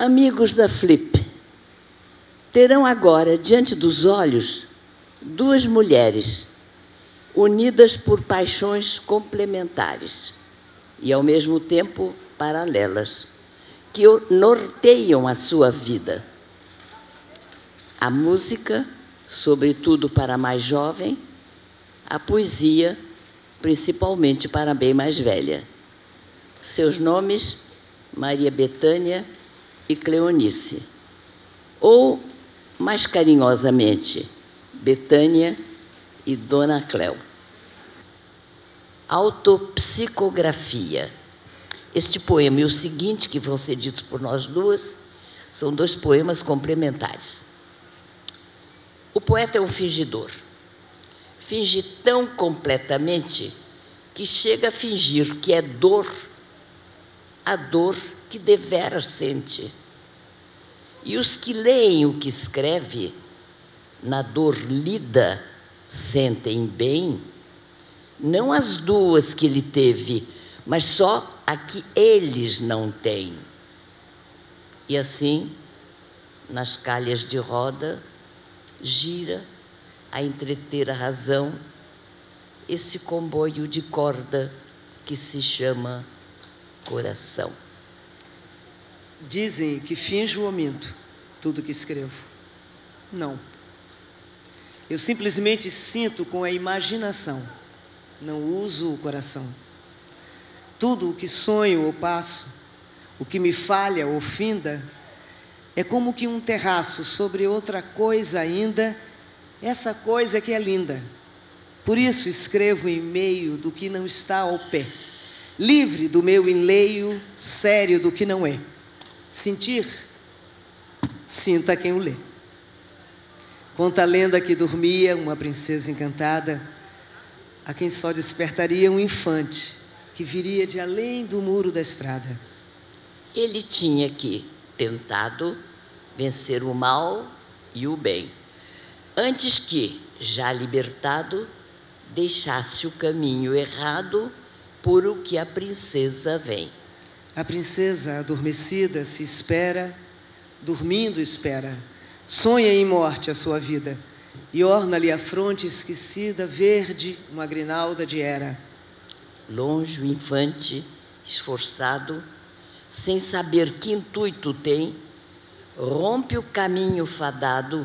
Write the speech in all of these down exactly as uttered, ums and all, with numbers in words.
Amigos da Flip, terão agora diante dos olhos duas mulheres unidas por paixões complementares e, ao mesmo tempo, paralelas, que norteiam a sua vida. A música, sobretudo para a mais jovem, a poesia, principalmente para a bem mais velha. Seus nomes, Maria Bethânia e Cleonice, ou, mais carinhosamente, Bethânia e Dona Cleo. Autopsicografia. Este poema e o seguinte, que vão ser ditos por nós duas, são dois poemas complementares. O poeta é um fingidor. Finge tão completamente que chega a fingir que é dor, a dor que deveras sente. E os que leem o que escreve, na dor lida, sentem bem, não as duas que ele teve, mas só a que eles não têm. E assim, nas calhas de roda, gira a entreter a razão esse comboio de corda que se chama coração. Dizem que finjo ou minto tudo que escrevo. Não. Eu simplesmente sinto com a imaginação, não uso o coração. Tudo o que sonho ou passo, o que me falha ou finda, é como que um terraço sobre outra coisa ainda, essa coisa que é linda. Por isso escrevo em meio do que não está ao pé, livre do meu enleio, sério do que não é. Sentir, sinta quem o lê. Conta a lenda que dormia uma princesa encantada, a quem só despertaria um infante, que viria de além do muro da estrada. Ele tinha que, tentado, vencer o mal e o bem, antes que, já libertado, deixasse o caminho errado por o que a princesa vem. A princesa adormecida se espera, dormindo espera, sonha em morte a sua vida, e orna-lhe a fronte esquecida, verde, uma grinalda de era. Longe o infante, esforçado, sem saber que intuito tem, rompe o caminho fadado,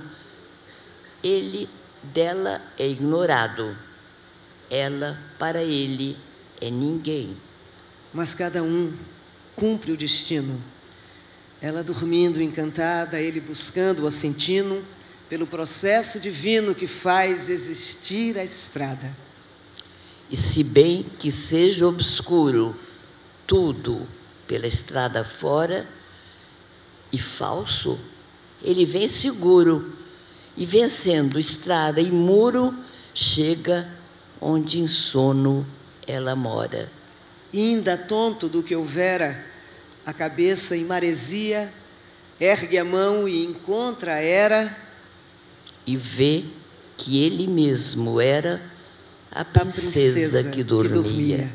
ele dela é ignorado, ela para ele é ninguém. Mas cada um cumpre o destino, ela dormindo encantada, ele buscando-a sentindo, pelo processo divino que faz existir a estrada. E se bem que seja obscuro tudo pela estrada fora, e falso, ele vem seguro, e vencendo estrada e muro, chega onde em sono ela mora. E ainda tonto do que houvera, a cabeça em maresia, ergue a mão e encontra a era, e vê que ele mesmo era a princesa, a princesa que, dormia. que dormia.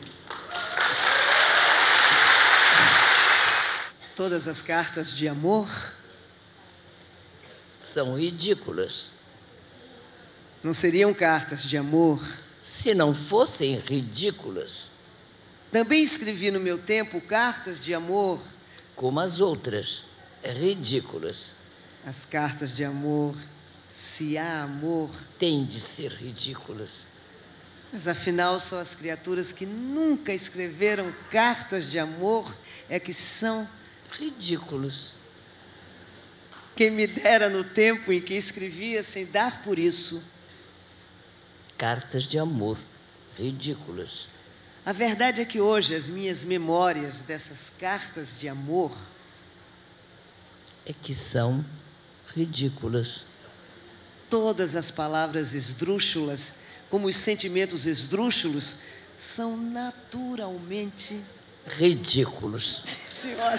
Todas as cartas de amor são ridículas. Não seriam cartas de amor se não fossem ridículas. Também escrevi no meu tempo cartas de amor, como as outras, ridículas. As cartas de amor, se há amor, têm de ser ridículas. Mas afinal são as criaturas que nunca escreveram cartas de amor é que são ridículos. Quem me dera no tempo em que escrevia sem dar por isso. Cartas de amor, ridículas. A verdade é que hoje as minhas memórias dessas cartas de amor é que são ridículas. Todas as palavras esdrúxulas, como os sentimentos esdrúxulos, são naturalmente ridículos. Senhora.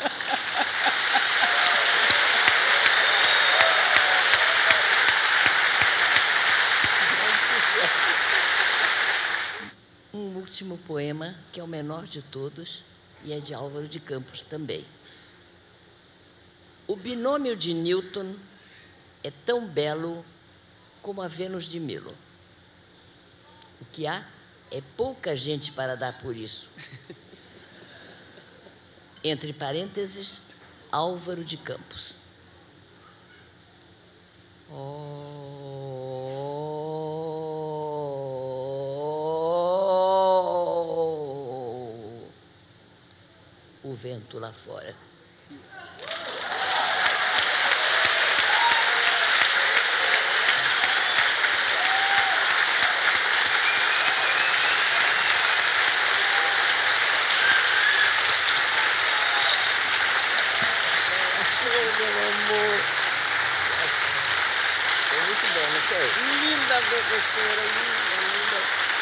Um último poema, que é o menor de todos, e é de Álvaro de Campos também. O binômio de Newton é tão belo como a Vênus de Milo. O que há é pouca gente para dar por isso. Entre parênteses, Álvaro de Campos. Oh, o vento lá fora. Linda professora, linda, linda.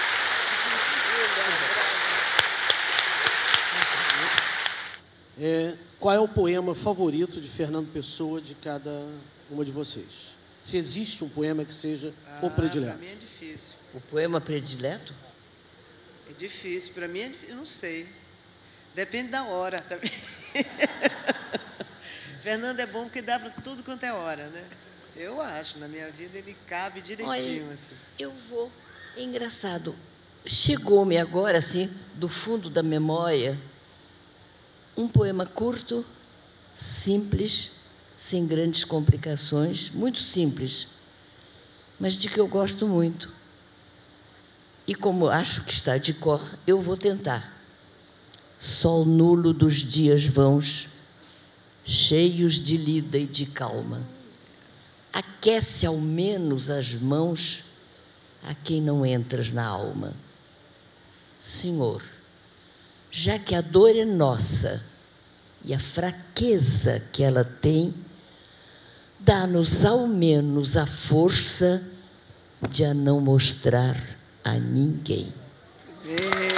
linda. É, qual é o poema favorito de Fernando Pessoa de cada uma de vocês? Se existe um poema que seja ah, o predileto. Para mim é difícil. O poema predileto? É difícil, para mim é difícil, eu não sei. Depende da hora também. Fernando é bom porque dá para tudo quanto é hora, né? Eu acho, na minha vida ele cabe direitinho. Olha, assim. Eu vou. É engraçado. Chegou-me agora, assim, do fundo da memória, um poema curto, simples, sem grandes complicações, muito simples, mas de que eu gosto muito. E como acho que está de cor, eu vou tentar. Sol nulo dos dias vãos, cheios de lida e de calma. Aquece ao menos as mãos a quem não entras na alma. Senhor, já que a dor é nossa e a fraqueza que ela tem, dá-nos ao menos a força de a não mostrar a ninguém. É.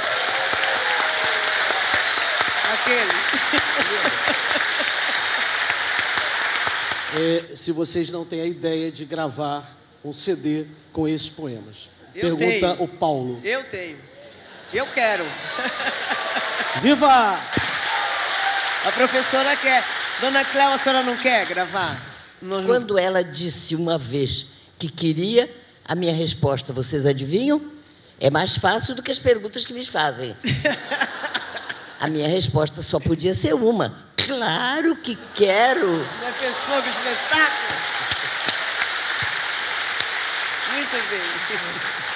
Aquele. É, se vocês não têm a ideia de gravar um C D com esses poemas. Eu Pergunta tenho. o Paulo. Eu tenho. Eu quero. Viva! A professora quer. Dona Cléo, a senhora não quer gravar? Nós Quando não... ela disse uma vez que queria, a minha resposta, vocês adivinham? É mais fácil do que as perguntas que me fazem. A minha resposta só podia ser uma. Claro que quero. Já pensou que espetáculo? Muito bem.